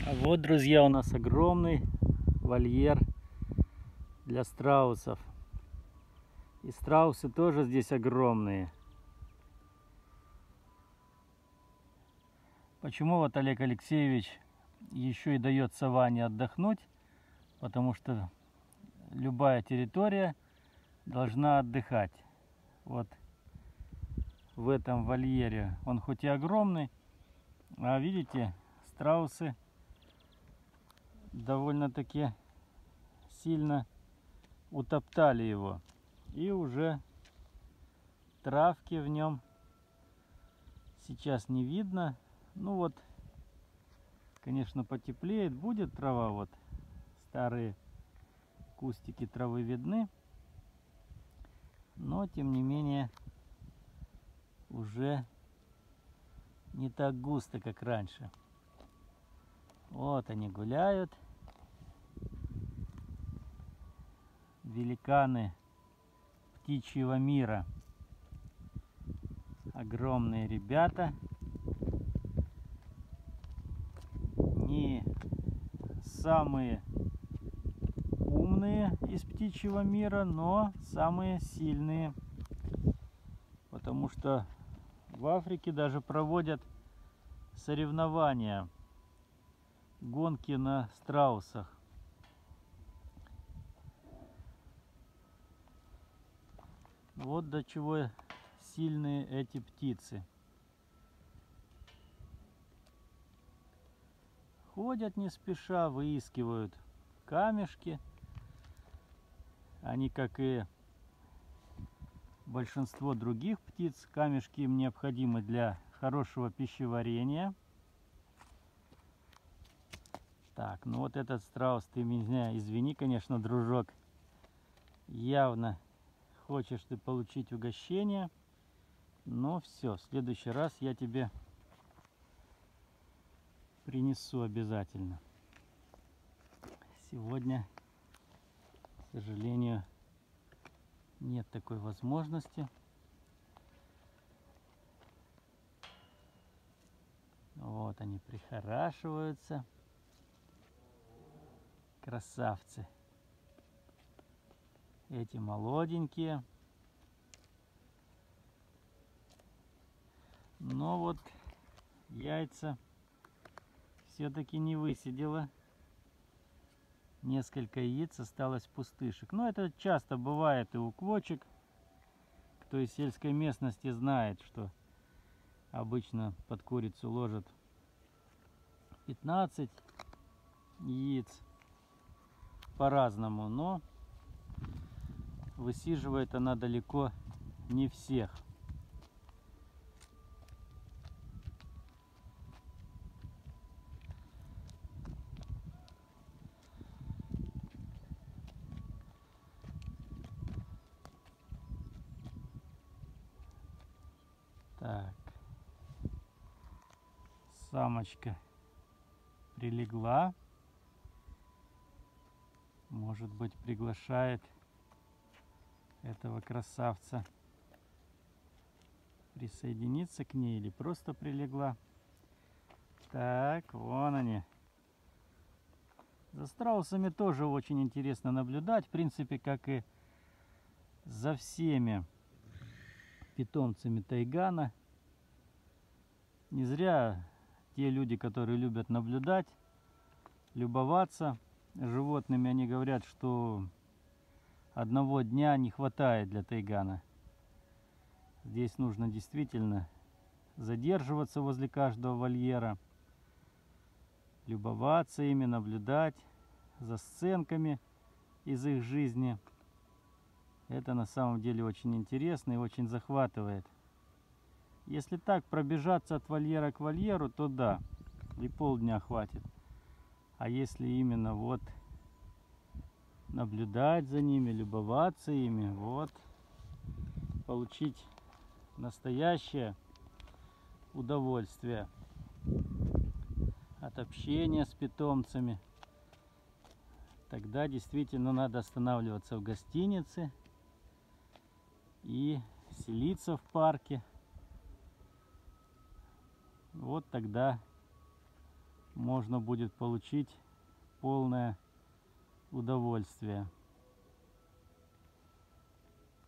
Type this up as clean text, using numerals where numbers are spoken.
А вот, друзья, у нас огромный вольер для страусов. И страусы тоже здесь огромные. Почему вот Олег Алексеевич еще и дает саванне отдохнуть? Потому что любая территория должна отдыхать. Вот в этом вольере он хоть и огромный, а видите, страусы довольно-таки сильно утоптали его. И уже травки в нем сейчас не видно. Ну вот, конечно, потеплеет, будет трава, вот старые кустики травы видны, но тем не менее уже не так густо, как раньше. Вот они гуляют, великаны птичьего мира, огромные ребята, не самые умные из птичьего мира, но самые сильные, потому что в Африке даже проводят соревнования, гонки на страусах. Вот до чего сильные эти птицы. Ходят не спеша, выискивают камешки. Они, как и большинство других птиц, камешки им необходимы для хорошего пищеварения. Так, ну вот этот страус, ты меня извини, конечно, дружок, явно хочешь ты получить угощение, но все, в следующий раз я тебе принесу обязательно. Сегодня, к сожалению, нет такой возможности. Вот они прихорашиваются. Красавцы. Эти молоденькие. Но вот яйца все-таки не высидела. Несколько яиц осталось пустышек. Но это часто бывает и у квочек. Кто из сельской местности знает, что обычно под курицу ложат 15 яиц по-разному, но высиживает она далеко не всех. Так, самочка прилегла, может быть, приглашает этого красавца присоединиться к ней или просто прилегла. Так, вон они. За страусами тоже очень интересно наблюдать, в принципе, как и за всеми питомцами тайгана. Не зря те люди, которые любят наблюдать, любоваться животными, они говорят, что одного дня не хватает для тайгана. Здесь нужно действительно задерживаться возле каждого вольера, любоваться ими, наблюдать за сценками из их жизни. Это на самом деле очень интересно и очень захватывает. Если так пробежаться от вольера к вольеру, то да, и полдня хватит. А если именно вот наблюдать за ними, любоваться ими, вот, получить настоящее удовольствие от общения с питомцами, тогда действительно надо останавливаться в гостинице и селиться в парке. Вот тогда можно будет получить полное удовольствие.